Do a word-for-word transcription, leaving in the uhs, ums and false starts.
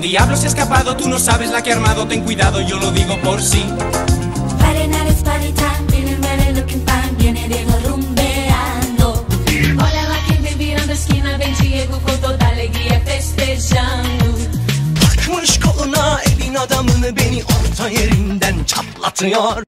diablo se ha escapado, tú no sabes la que ha armado, ten cuidado, yo lo digo por sí. Friday night it's party time, feeling ready, looking fine, viene Diego rumbeando. Hola va quien te virando esquina, ven Diego con toda alegría festejando. Takmış koluna elin adamını beni orta yerinden çatlatıyor.